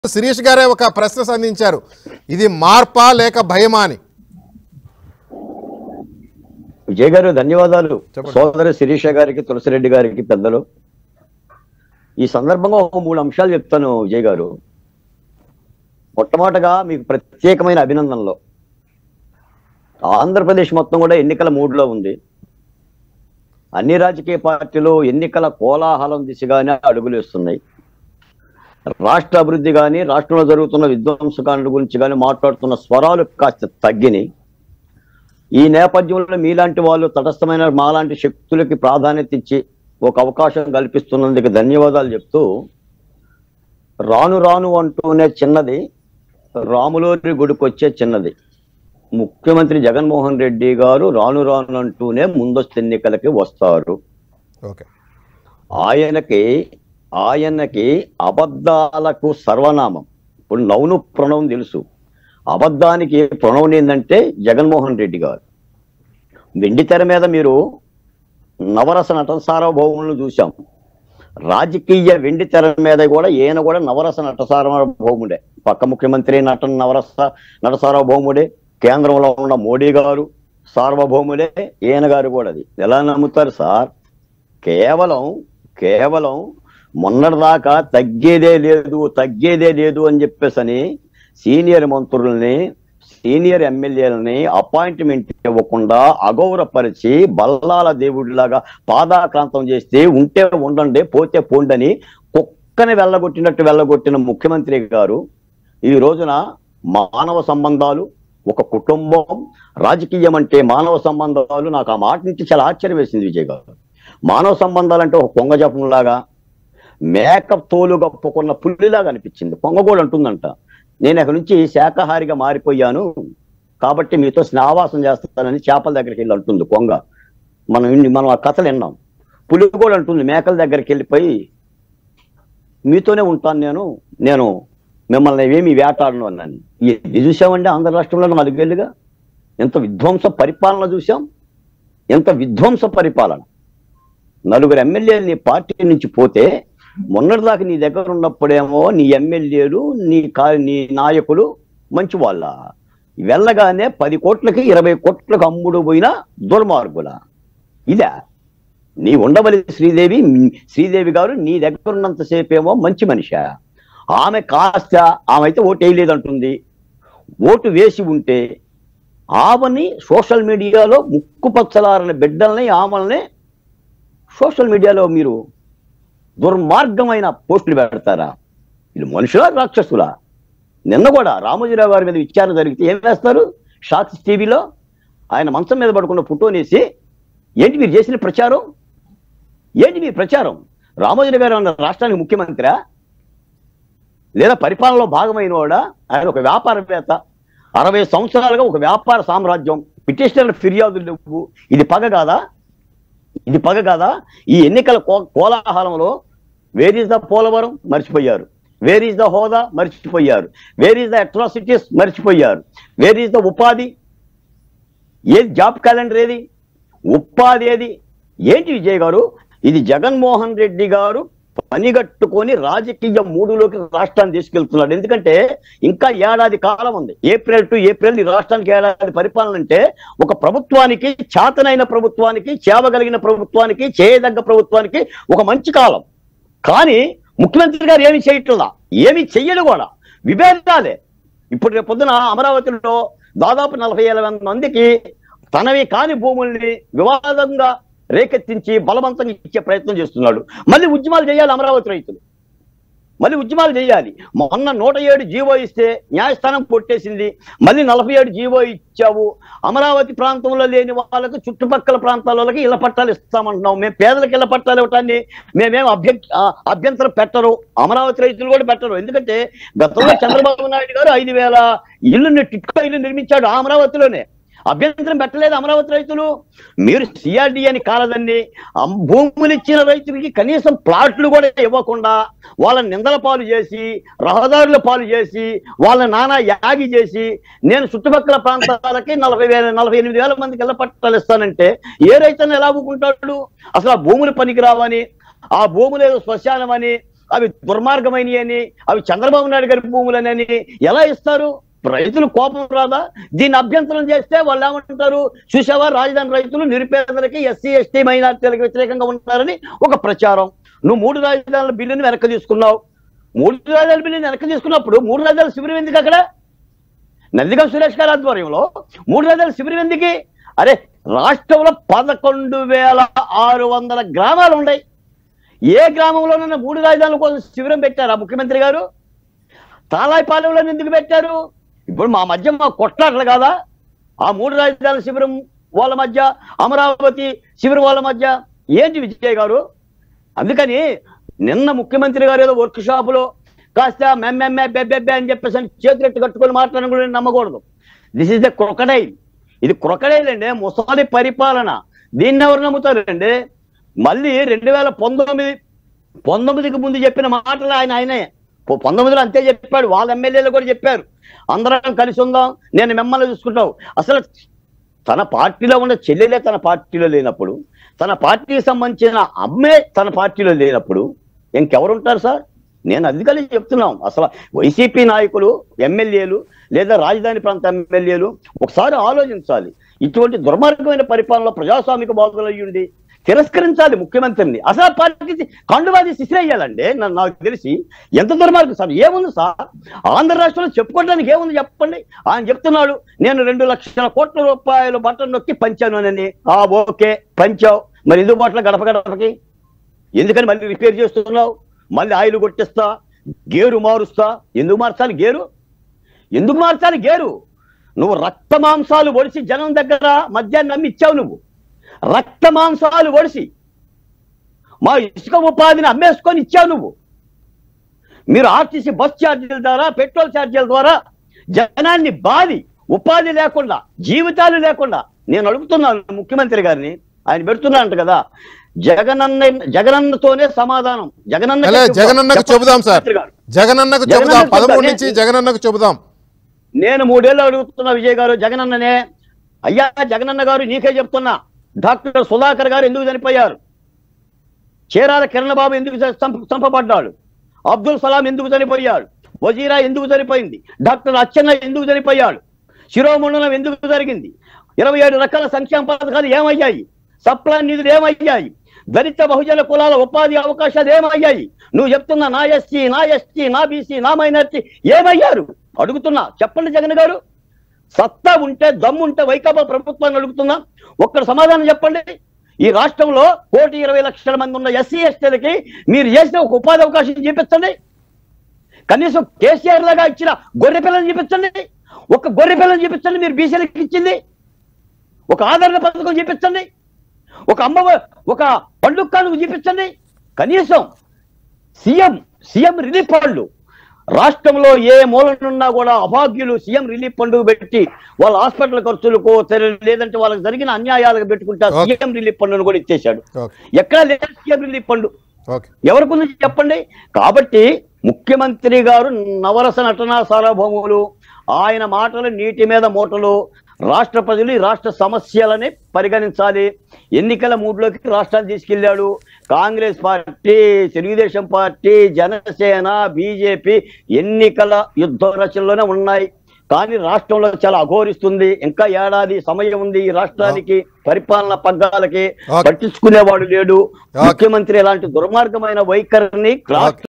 శిరీష్ గారే ఒక ప్రశ్న సంధించారు. ఇది మార్పా లేక భయమా అని. విజయ్ గారు ధన్యవాదాలు. సోదరి శిరీష గారికి, తులసిరెడ్డి గారికి, పెద్దలు. ఈ సందర్భంగా ఒక 3 అంశాలు చెప్తాను విజయ్ గారు. మొట్టమొదటగా మీకు ప్రత్యేకమైన అభినందనలు. ఆంధ్రప్రదేశ్ మొత్తం కూడా ఎన్నికల మూడ్లో ఉంది. అన్ని రాజకీయ పార్టీలు ఎన్నికల కోలాహలం దిశగానే అడుగులు వేస్తున్నాయి. రాష్ట్ర అభివృద్ధి కానీ, రాష్ట్రంలో జరుగుతున్న విధ్వంసకాండ గురించి కానీ మాట్లాడుతున్న స్వరాలు కాస్త తగ్గినాయి. ఈ నేపథ్యంలో మీలాంటి వాళ్ళు తటస్థమైన మాలాంటి శక్తులకి ప్రాధాన్యత ఇచ్చి ఒక అవకాశం కల్పిస్తున్నందుకు ధన్యవాదాలు చెప్తూ, రాను రాను అంటూనే చిన్నది రాములోరి గుడికొచ్చే చిన్నది. ముఖ్యమంత్రి జగన్మోహన్ రెడ్డి గారు రాను రాను అంటూనే ముందస్తు ఎన్నికలకి వస్తారు. ఆయనకి అబద్ధాలకు సర్వనామం. ఇప్పుడు నౌను ప్రణవం తెలుసు, అబద్ధానికి ప్రణవం ఏంటంటే జగన్మోహన్ రెడ్డి గారు. వెండి తెర మీద మీరు నవరస నట సార్వభౌములను చూసాం. రాజకీయ వెండి తెర మీద కూడా ఈయన కూడా నవరస నట సార్వభౌముడే. పక్క ముఖ్యమంత్రి నట సార్వభౌముడే. కేంద్రంలో ఉన్న మోడీ గారు సార్వభౌముడే. ఈయన గారు కూడా. అది ఎలా నమ్ముతారు సార్? కేవలం మొన్నటిదాకా తగ్గేదే లేదు అని చెప్పేసని సీనియర్ మంత్రుల్ని, సీనియర్ ఎమ్మెల్యేలని అపాయింట్మెంట్ ఇవ్వకుండా అగౌరవపరిచి బల్లాల దేవుడిలాగా పాదాక్రాంతం చేస్తే ఉంటే ఉండండి, పోతే పోండని కుక్కని వెళ్ళగొట్టిన ముఖ్యమంత్రి గారు ఈ రోజున మానవ సంబంధాలు, ఒక కుటుంబం, రాజకీయం అంటే మానవ సంబంధాలు. నాకు ఆ మాట నుంచి చాలా ఆశ్చర్యం వేసింది విజయ్ గారు. మానవ సంబంధాలు అంటే ఒక పొంగ జపంలాగా, మేకప్ తోలు గప్పుకున్న పుల్లిలాగా అనిపించింది. పొంగ కూడా అంటుందంట, నేను అక్కడి నుంచి శాకాహారిగా మారిపోయాను కాబట్టి మీతో స్నావాసం చేస్తానని చేపల దగ్గరికి వెళ్ళి అంటుంది కొంగ. మనం ఆ కథలు విన్నాం. పులి కూడా అంటుంది మేకల దగ్గరికి వెళ్ళిపోయి మీతోనే ఉంటాను, నేను మిమ్మల్ని ఏమి వేటాడను అన్నాను. ఇది చూసామండి ఆంధ్ర రాష్ట్రంలో 4 ఏళ్ళుగా. ఎంత విధ్వంస పరిపాలన చూసాం, ఎంత విధ్వంస పరిపాలన. 4 ఎమ్మెల్యేలు నీ పార్టీ నుంచి పోతే, మొన్నటిదాకా నీ దగ్గర ఉన్నప్పుడేమో నీ ఎమ్మెల్యేలు, నీ నాయకులు మంచి వాళ్ళ, వెళ్ళగానే 10 కోట్లకి 20 కోట్లకు అమ్ముడు పోయిన దుర్మార్గుల. ఇదా నీ ఉండవల్లి శ్రీదేవి గారు నీ దగ్గర ఉన్నంతసేపు ఏమో మంచి మనిషి. ఆమె అయితే ఓటు వేయలేదంటుంది. ఓటు వేసి ఉంటే ఆమెని సోషల్ మీడియాలో ముక్కుపచ్చలారని బిడ్డల్ని, ఆమెల్ని సోషల్ మీడియాలో మీరు దుర్మార్గమైన పోస్టులు పెడతారా? ఇది మనుషులా, రాక్షసులా? నిన్న కూడా రామోజీరావు గారి మీద విచారణ జరిగితే ఏం వేస్తారు? సాక్షి టీవీలో ఆయన మంచం మీద పడుకున్న ఫోటోనేసి ఏంటి మీరు చేసిన ప్రచారం? ఏంటి మీ ప్రచారం? రామోజీరావు గారు అన్న రాష్ట్రానికి ముఖ్యమంత్రి లేదా పరిపాలనలో భాగమైన వాడా? ఆయన ఒక వ్యాపారవేత్త. 60 సంవత్సరాలుగా ఒక వ్యాపార సామ్రాజ్యం. పిటిషనర్ల ఫిర్యాదులు లేవు. ఇది పగ కాదా? ఈ ఎన్నికల కోలాహలంలో వేర్ ఈజ్ ద పోలవరం మర్చిపోయారు, వేర్ ఈజ్ ద హోదా మర్చిపోయారు, వేర్ ఈజ్ ద అట్రాసిటీస్ మర్చిపోయారు, వేర్ ఈజ్ ద ఉపాధి ఏది? జాబ్ క్యాలెండర్ ఏది? ఉపాధి ఏది? ఏంటి విజయ్ గారు? ఇది జగన్మోహన్ రెడ్డి గారు పనిగట్టుకొని రాజకీయ మూడులోకి రాష్ట్రాన్ని తీసుకెళ్తున్నాడు. ఎందుకంటే ఇంకా ఏడాది కాలం ఉంది. ఏప్రిల్ టు ఏప్రిల్ ఈ రాష్ట్రానికి ఏడాది పరిపాలన అంటే ఒక ప్రభుత్వానికి, చేతనైన ప్రభుత్వానికి, చేవగలిగిన ప్రభుత్వానికి, చేయదగ్గ ప్రభుత్వానికి ఒక మంచి కాలం. కానీ ముఖ్యమంత్రి గారు ఏమి చేయట్లా, ఏమి చెయ్యడు కూడా. విభేదాలే. ఇప్పుడు రేపు పొద్దున అమరావతిలో దాదాపు 40,000 మందికి తనవి కాని భూముల్ని వివాదంగా రేకెత్తించి బలవంతంగా ఇచ్చే ప్రయత్నం చేస్తున్నాడు. మళ్ళీ ఉద్యమాలు చేయాలి అమరావతి రైతులు, మళ్ళీ ఉద్యమాలు చేయాలి. మొన్న 107 జీవో ఇస్తే న్యాయస్థానం కొట్టేసింది. మళ్ళీ 47 జీవో ఇచ్చావు. అమరావతి ప్రాంతంలో లేని వాళ్ళకు చుట్టుపక్కల ప్రాంతాలకి ఇళ్ల పట్టాలు ఇస్తామంటున్నావు. మేము పేదలకు ఇళ్ల పట్టాలు ఇవ్వటాన్ని మేమేం అభ్యంతరం పెట్టరు, అమరావతి రైతులు కూడా పెట్టరు. ఎందుకంటే గతంలో చంద్రబాబు నాయుడు గారు 5,000 ఇల్లు టిట్కో ఇల్లు నిర్మించాడు అమరావతిలోనే. అభ్యంతరం పెట్టలేదు అమరావతి రైతులు. మీరు సిఆర్డీ అని కాలదండి, భూములు ఇచ్చిన రైతులకి కనీసం ప్లాట్లు కూడా ఇవ్వకుండా వాళ్ళని నిందల పాలు చేసి, రహదారుల పాలు చేసి, వాళ్ళ నానా యాగి చేసి, నేను చుట్టుపక్కల ప్రాంతాలకి 48,000 మందికి ఇళ్ల పట్టాలు ఇస్తానంటే ఏ రైతన్న ఎలా ఊరుకుంటాడు? అసలు ఆ భూములు పనికి రావని, ఆ భూములు ఏదో శ్మశానమని, అవి దుర్మార్గమైనవి, అవి చంద్రబాబు నాయుడు గారి భూములని ఎలా ఇస్తారు? రైతులు కోపం రాదా? దీన్ని అభ్యంతరం చేస్తే వాళ్ళు ఏమంటారు? చూసావా, రాజధాని రైతులు నిరుపేదలకి, ఎస్సీ ఎస్టీ మైనార్టీలకు వ్యతిరేకంగా ఉన్నారని ఒక ప్రచారం. నువ్వు 3 రాజధానుల బిల్లుని వెనక్కి తీసుకున్నావు. 3 రాజధానుల బిల్లుని వెనక్కి తీసుకున్నప్పుడు 3 రాజధానుల శిబిరం ఎందుకు? అక్కడ నందిగం సురేష్ గారి ఆధ్వర్యంలో 3 రాజధానుల శిబిరం ఎందుకు? అరే, రాష్ట్రంలో 11,600 గ్రామాలు ఉన్నాయి. ఏ గ్రామంలోనైనా 3 రాజధానుల కోసం శిబిరం పెట్టారా ముఖ్యమంత్రి గారు? తాళాయిపాలెంలో ఎందుకు పెట్టారు? ఇప్పుడు మా మధ్య మా కొట్లాటలు కాదా? ఆ 3 రాజధానుల శిబిరం వాళ్ళ మధ్య, అమరావతి శిబిరం వాళ్ళ మధ్య ఏంటి విజయ్ గారు? అందుకని నిన్న ముఖ్యమంత్రి గారు ఏదో వర్క్ షాపులో కాస్త మెమ్మెమ్మే బెబ్బెబ్బే అని చెప్పేసి చేతులెట్టు కట్టుకొని మాట్లాడడం కూడా నమ్మకూడదు. This is the crocodile. ఇది క్రొకడైల్ అండి, ముసలి పరిపాలన. దీన్ని ఎవరు నమ్ముతారండి? మళ్ళీ 2019కి ముందు చెప్పిన మాటలు ఆయనే 19లో అంతే చెప్పాడు. వాళ్ళ ఎమ్మెల్యేలు కూడా చెప్పారు, అందరం కలిసి ఉందాం, నేను మిమ్మల్ని చూసుకుంటావు. అసలు తన పార్టీలో ఉన్న చెల్లెలే తన పార్టీలో లేనప్పుడు, తన పార్టీకి సంబంధించిన అమ్మే తన పార్టీలో లేనప్పుడు ఇంకెవరు ఉంటారు సార్? నేను అందుకని చెప్తున్నాం, అసలు వైసీపీ నాయకులు, ఎమ్మెల్యేలు లేదా రాజధాని ప్రాంత ఎమ్మెల్యేలు ఒకసారి ఆలోచించాలి. ఇటువంటి దుర్మార్గమైన పరిపాలనలో ప్రజాస్వామిక బాధలయ్యుండి తిరస్కరించాలి ముఖ్యమంత్రిని. అసలు పార్టీకి కండువాది శిశిరయ్యాలండి. నాకు తెలిసి ఎంత దుర్మార్గం సార్. ఏముంది సార్, ఆంధ్ర రాష్ట్రంలో చెప్పుకోవడానికి ఏముంది చెప్పండి? ఆయన చెప్తున్నాడు, నేను 2 లక్షల కోట్ల రూపాయలు బటన్ నొక్కి పంచాను అని. ఓకే, పంచావు, మరి ఎందుకు బాటలో గడప గడపకి ఎందుకని మళ్ళీ రిపేర్ చేస్తున్నావు? మళ్ళీ ఆయిల్ కొట్టిస్తా, గేరు మారుస్తా. ఎందుకు మార్చాలి గేరు? ఎందుకు మార్చాలి గేరు? నువ్వు రక్త మాంసాలు ఒడిసి జనం దగ్గర మద్యాన్ని నమ్మి ఇచ్చావు. నువ్వు రక్త మాంసాలు ఒడిసి మా ఇసుక ఉపాధిని అమ్మేసుకొని ఇచ్చావు నువ్వు. మీరు ఆర్టీసీ బస్ ఛార్జీల ద్వారా, పెట్రోల్ ఛార్జీల ద్వారా జనాన్ని బాధి ఉపాధి లేకుండా, జీవితాలు లేకుండా. నేను అడుగుతున్నాను ముఖ్యమంత్రి గారిని, ఆయన పెడుతున్నానంట కదా, జగనన్నతోనే సమాధానం. జగనన్నకు చెబుదాం సార్, జగనన్నకు చెబుదాం, 13 నుంచి జగనన్నకు చెబుదాం. నేను 3 ఏళ్ళు అడుగుతున్నా విజయ్ గారు జగనన్ననే. అయ్యా జగనన్న గారు, నీకే చెప్తున్నా, డాక్టర్ సుధాకర్ గారు ఎందుకు చనిపోయారు? చీరాల కిరణ్ బాబు ఎందుకు చంపబడ్డాడు? అబ్దుల్ సలాం ఎందుకు చనిపోయాడు? వజీరా ఎందుకు చనిపోయింది? డాక్టర్ అచ్చెన్న ఎందుకు చనిపోయాడు? శిరోమండలం ఎందుకు జరిగింది? 27 రకాల సంక్షేమ పథకాలు ఏమయ్యాయి? సప్లాన్ నిధులు ఏమయ్యాయి? దళిత బహుజన కులాల ఉపాధి అవకాశాలు ఏమయ్యాయి? నువ్వు చెప్తున్నా నా ఎస్సీ, నా ఎస్టీ, నా బీసీ, నా మైనార్టీ ఏమయ్యారు? అడుగుతున్నా, చెప్పండి జగన్ గారు. సత్తా ఉంటే, దమ్ము ఉంటే వైకాపా ప్రభుత్వాన్ని అడుగుతున్నా, ఒక్కడ సమాధానం చెప్పండి. ఈ రాష్ట్రంలో 1,20,00,000 మంది ఉన్న ఎస్సీ ఎస్టీలకి మీరు చేసిన ఒక ఉపాధి అవకాశం చూపించండి. కనీసం కేసీఆర్ లాగా ఇచ్చిన గొర్రె పిల్లని చూపించండి. ఒక గొర్రె పిల్లని చూపించండి మీరు బీసీలకి ఇచ్చింది. ఒక ఆదరణ పథకం చూపించండి. ఒక పండుగ కానుక చూపించండి. కనీసం సీఎం రిలీఫ్ ఫండ్లు రాష్ట్రంలో ఏ మూలనున్నా కూడా అభాగ్యులు సీఎం రిలీఫ్ ఫండ్ పెట్టి వాళ్ళ హాస్పిటల్ ఖర్చులకు, లేదంటే వాళ్ళకి జరిగిన అన్యాయాలకు పెట్టుకుంటారు. సీఎం రిలీఫ్ ఫండ్ కూడా ఇచ్చేశాడు. ఎక్కడా లేదు సీఎం రిలీఫ్ ఫండ్. ఎవరికి ఉంది చెప్పండి? కాబట్టి ముఖ్యమంత్రి గారు నవరస నటనా సార్వభౌములు. ఆయన మాటలు నీటి మీద మూటలు. రాష్ట్ర ప్రజలు ఈ రాష్ట్ర సమస్యలని పరిగణించాలి. ఎన్నికల మూడ్లోకి రాష్ట్రాన్ని తీసుకెళ్లాడు. Congress party, Telugu Desam party, Janasena, BJP ఎన్నికల యుద్ధ రచనలోనే ఉన్నాయి. కానీ రాష్ట్రంలో చాలా అఘోరిస్తుంది. ఇంకా ఏడాది సమయం ఉంది ఈ రాష్ట్రానికి పరిపాలన పగ్గాలకి. పట్టించుకునేవాడు లేడు. ముఖ్యమంత్రి ఇలాంటి దుర్మార్గమైన వైఖరిని